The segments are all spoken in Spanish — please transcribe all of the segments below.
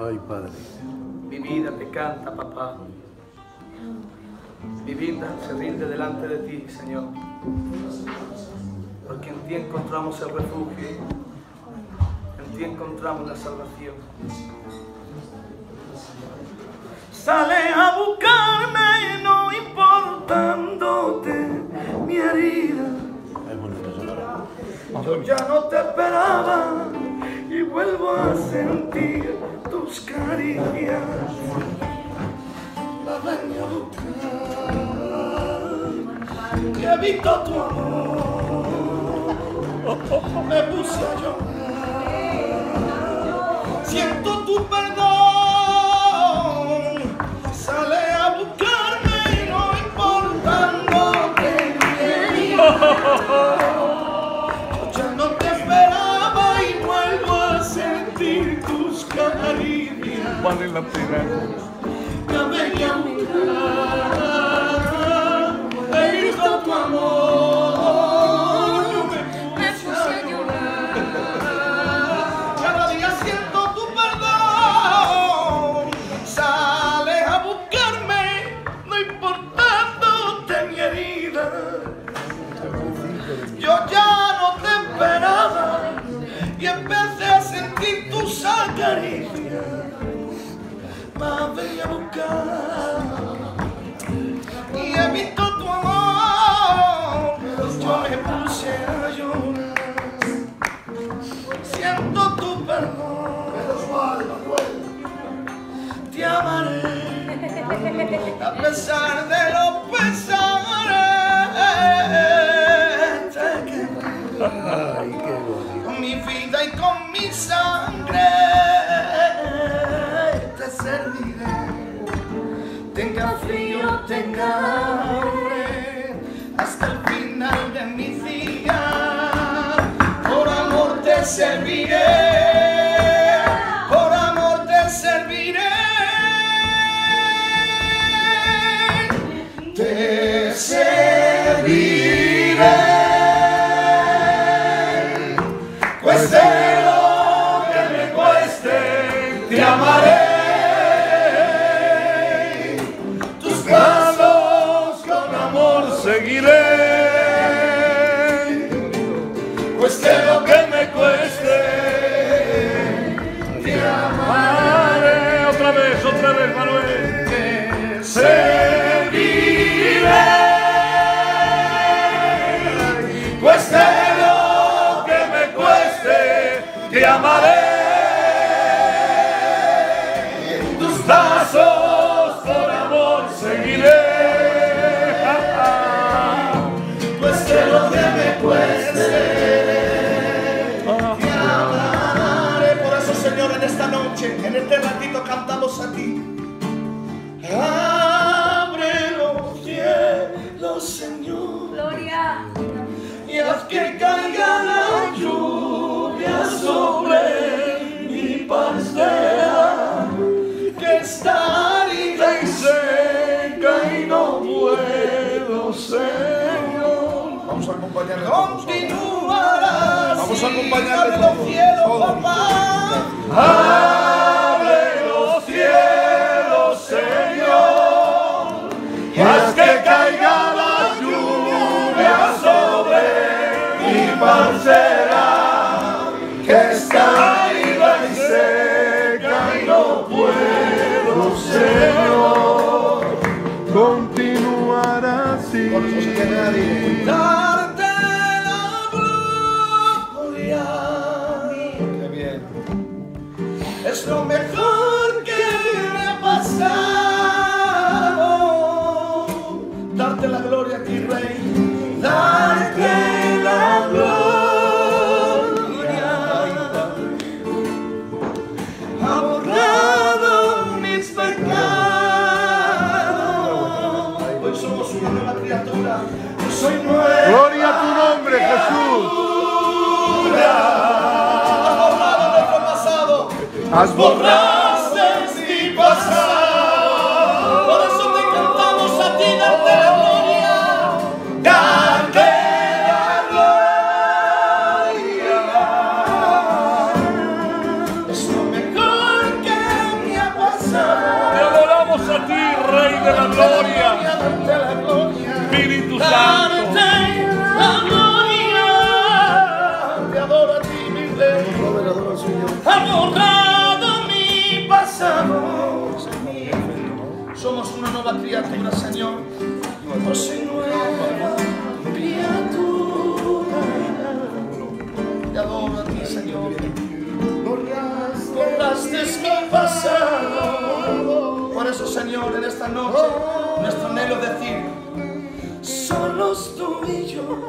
Ay, Padre. Mi vida te canta, papá. Mi vida se rinde delante de ti, Señor. Porque en ti encontramos el refugio. En ti encontramos la salvación. Sale a buscarme, no importándote mi herida. Yo ya no te esperaba y vuelvo a sentir tus caricias. La vengo a buscar y he visto tu amor. Me puse a llorar. Siento tu perdón. Sale a buscarme no importándote mi herida. Ya no te esperaba y vuelvo a sentir tus caricias. Vale la pena. Ya venía a buscar, he visto tu amor. Yo me puse a llorar. Cada día siento tu perdón. Sales a buscarme, no importandote mi herida. Yo ya no te esperaba y empecé a sentir tus acaricias. Más venía a buscar y he visto tu amor. Yo me puse a llorar. Siento tu perdón. Te amaré a pesar de los pesares. Te quedaré. Ay, qué bonito. Con mi vida y con mi sangre te serviré. Tenga frío, tenga hambre, hasta el final de mis días. Por amor te serviré. Por amor te serviré. Te serviré. Cueste lo que me cueste, te amaré. Tus pasos con amor seguiré. Cueste lo que me cueste, te amaré. Otra vez, Manuel. Te serviré. Cueste lo que me cueste, te amaré. Tus pasos por amor seguiré. Cueste lo que me cueste, te amaré. Por eso, Señor, en esta noche, en este ratito cantamos a ti. Abre los cielos, Señor. Gloria. Y haz que caiga la lluvia sobre mi parcela, que está árida y seca y no puedo, Señor. Vamos a acompañarle. Continuarás. Vamos a acompañarle Abre los todos. cielos, Todos. papá. Abre los cielos, Señor. Y haz que caiga la lluvia sobre mi parcela, que está árida y seca y no puedo, Señor, Continuar así. darte la gloria. Qué bien. Es lo mejor que me ha pasado. Darte la gloria a ti, Rey. Darte la gloria. Ha borrado mis pecados. Hoy somos una nueva criatura. Yo soy nueva. Gloria a tu nombre, Jesús. Has borraste mi pasado. Por eso te cantamos a ti, darte la gloria. Darte la gloria. Es lo mejor que criatura, Señor. Oh, soy nueva criatura. Te adoro a ti, Señor. Borraste mi pasado. Por eso, Señor, en esta noche, nuestro anhelo es decir, solos tú y yo.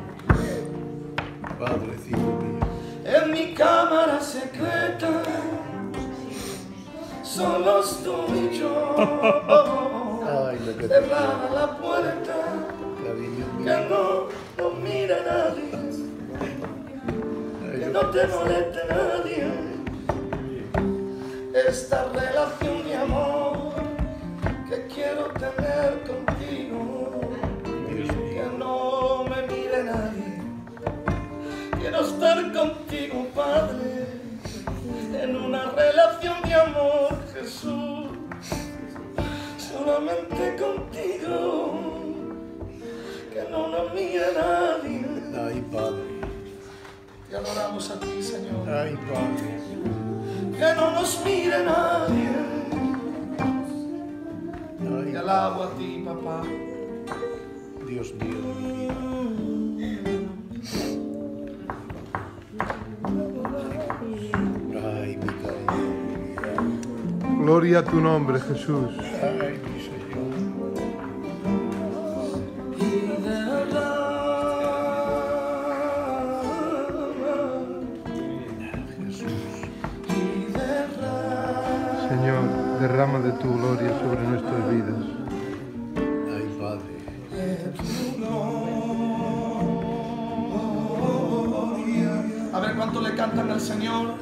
Padrecito mío. En mi cámara secreta, solos tú y yo. Ay, lo que te Cerrada la puerta, cariño que mío. no mire nadie, que no te moleste nadie. Esta relación de amor que quiero tener contigo, que no me mire nadie. Quiero estar contigo, Padre, en una relación de amor, Jesús, solamente contigo, que no nos mire nadie. Ay, Padre. Te adoramos a ti, Señor. Ay, Padre. Que no nos mire nadie. Ay, Te alabo a ti, papá. Dios mío de mi vida. Ay, mi cariño. Gloria a tu nombre, Jesús. Ay, mi Señor. Señor, derrama de tu gloria sobre nuestras vidas. Ay, Padre. A ver cuánto le cantan al Señor.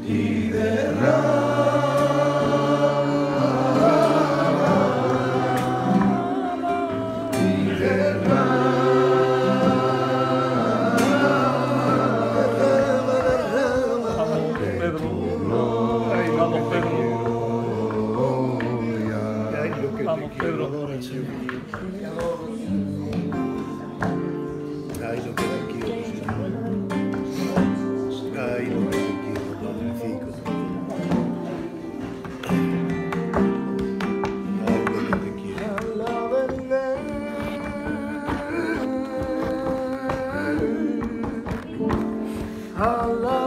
Ay, lo que te quiero. Ay, lo que te quiero, Señor. Ay, lo que te quiero, Padrecito. Ay, lo que te quiero. Allah.